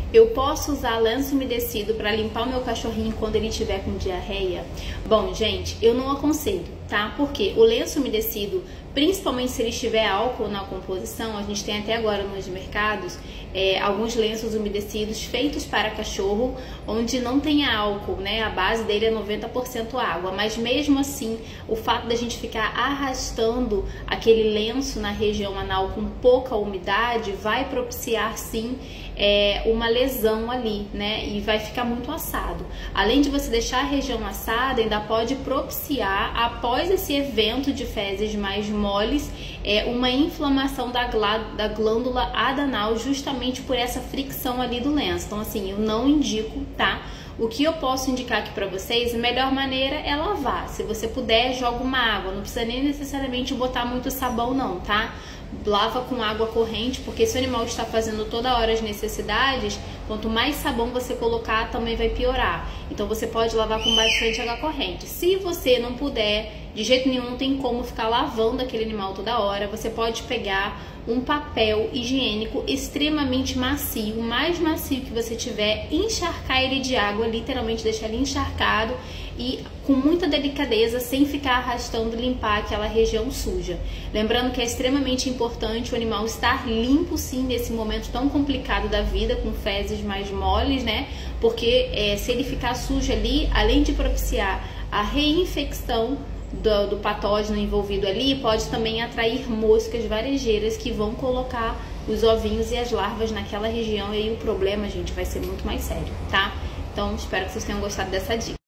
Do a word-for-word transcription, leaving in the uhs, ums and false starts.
Eu posso usar lenço umedecido para limpar o meu cachorrinho quando ele tiver com diarreia? Bom, gente, eu não aconselho, tá? Porque o lenço umedecido, principalmente se ele tiver álcool na composição, a gente tem até agora nos mercados é, alguns lenços umedecidos feitos para cachorro, onde não tem álcool, né? A base dele é noventa por cento água, mas mesmo assim, o fato da gente ficar arrastando aquele lenço na região anal com pouca umidade vai propiciar sim é, uma lesão ali, né? E vai ficar muito assado. Além de você deixar a região assada, ainda pode propiciar, após esse evento de fezes mais moles, é, uma inflamação da, da glândula adanal, justamente por essa fricção ali do lenço. Então, assim, eu não indico, tá? O que eu posso indicar aqui pra vocês, a melhor maneira é lavar. Se você puder, joga uma água. Não precisa nem necessariamente botar muito sabão não, tá? Lava com água corrente, porque se o animal está fazendo toda hora as necessidades, quanto mais sabão você colocar, também vai piorar. Então você pode lavar com bastante água corrente. Se você não puder, de jeito nenhum, não tem como ficar lavando aquele animal toda hora, você pode pegar um papel higiênico extremamente macio, o mais macio que você tiver, encharcar ele de água, literalmente deixar ele encharcado e com muita delicadeza, sem ficar arrastando, limpar aquela região suja. Lembrando que é extremamente importante o animal estar limpo sim nesse momento tão complicado da vida, com fezes mais moles, né? Porque é, se ele ficar sujo ali, além de propiciar a reinfecção Do, do patógeno envolvido ali, pode também atrair moscas varejeiras que vão colocar os ovinhos e as larvas naquela região, e aí o problema, gente, vai ser muito mais sério, tá? Então, espero que vocês tenham gostado dessa dica.